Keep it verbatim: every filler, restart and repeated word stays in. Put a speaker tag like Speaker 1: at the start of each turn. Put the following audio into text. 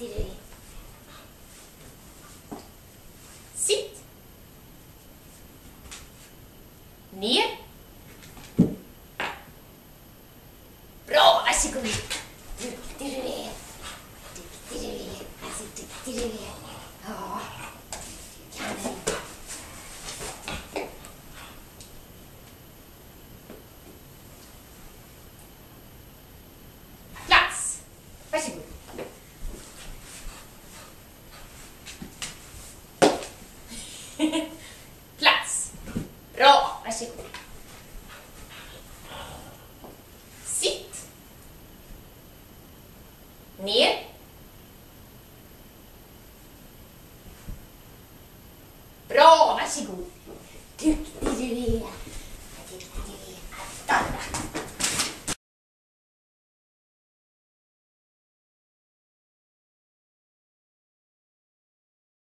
Speaker 1: duktig du är. Sitt. Ner. Bra, varsågod. Duktig du är. Duktig du är. Alltså duktig du är. Ja. Kan du. Plats. Varsågod. Plats. Bra, varsågod. Sitt. Ner. Bra, varsågod. Duktig du är.